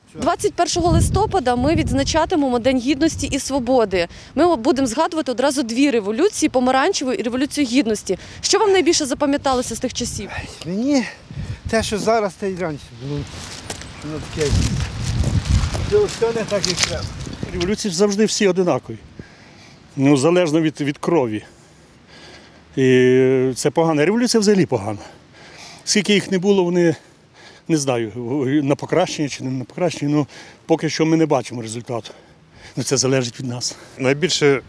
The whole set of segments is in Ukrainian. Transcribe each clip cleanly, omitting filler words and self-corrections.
21 листопада ми відзначатимемо День Гідності і Свободи. Ми будемо згадувати одразу дві революції – Помаранчеву і Революцію Гідності. Що вам найбільше запам'яталося з тих часів? Мені те, що зараз, те й раніше було. Воно таке. Все не так, як треба. Революції завжди всі одинакові. Ну, залежно від крові. І це погано. Революція взагалі погана. Скільки їх не було, вони, не знаю, на покращення чи не на покращення, ну, поки що ми не бачимо результату. Ну, це залежить від нас. Найбільше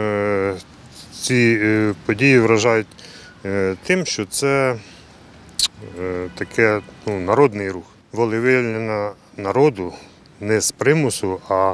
ці події вражають тим, що це таке народний рух. Волевиявлення народу не з примусу, а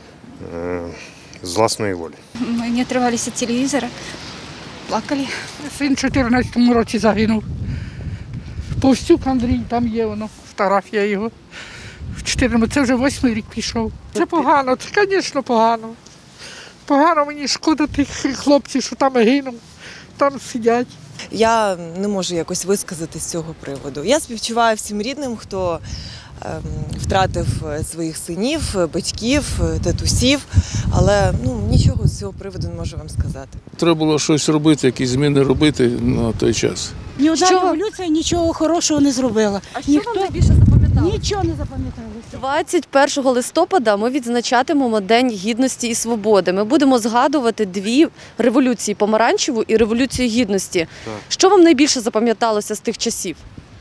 з власної волі. Ми не отрывались від телевізора, плакали. Син у 14-му році загинув. Повстюк Андрій, там є воно, фотографія його. В 14-му, це вже 8-й рік пішов. Це погано, це, звісно, погано. Погано мені шкода тих хлопців, що там гинуть, там сидять. Я не можу якось висказати з цього приводу. Я співчуваю всім рідним, хто втратив своїх синів, батьків, татусів, але нічого з цього приводу не можу вам сказати. Треба було щось робити, якісь зміни робити на той час. Ні одна революція нічого хорошого не зробила. А що вам найбільше запам'яталося? Нічого не запам'яталося. 21 листопада ми відзначатимемо День Гідності і Свободи. Ми будемо згадувати дві революції – Помаранчеву і Революцію Гідності. Так. Що вам найбільше запам'яталося з тих часів?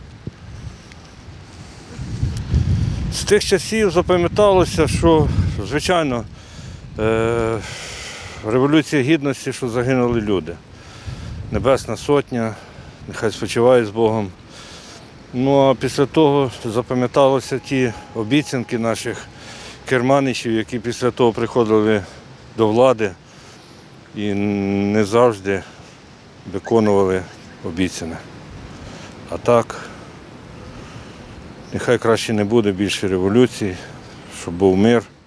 З тих часів запам'яталося, що, звичайно, Революція Гідності, що загинули люди. Небесна Сотня, нехай спочиває з Богом. Ну а після того запам'яталися ті обіцянки наших керманичів, які після того приходили до влади і не завжди виконували обіцяне. А так, нехай краще не буде більше революцій, щоб був мир.